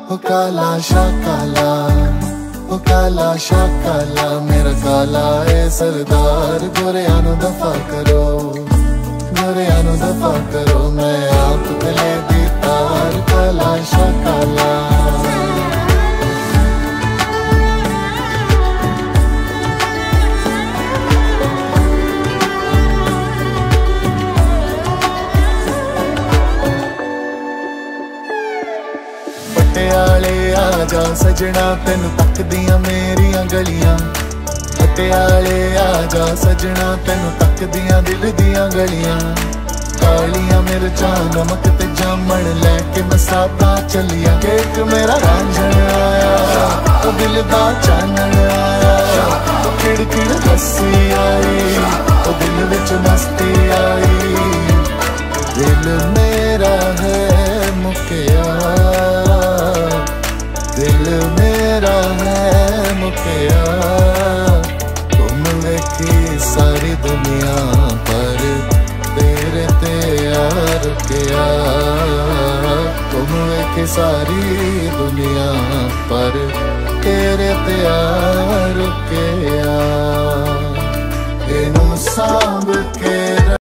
ओ काला शाह काला, ओ काला शाह काला, मेरा काला है सरदार। गोरियां नू दफा करो, गोरियां नू दफा करो, मैं आप गले दी तार। काला शाह काला, पटियाले आजा सजना, तेनू तकदियां मेरियां गलियां। पटियाले आजा सजना, तेनू तकदियां दिल दियां गलियां। कालियां मिर्चां नमक ते जामन लैके मैं सादा चलिया। केक मेरा रांझण आया, तो दिल दा चानण आया, तो खिड़ खिड़ हसी आई, तो दिल विच मस्ती आई। दिल मेरा है मुकिया, दिल मेरा है मुकिया। तुम देखी सारी दुनिया पर तेरे ते यार रुकिया। तुम देखी सारी दुनिया पर तेरे ते यार रुकिया।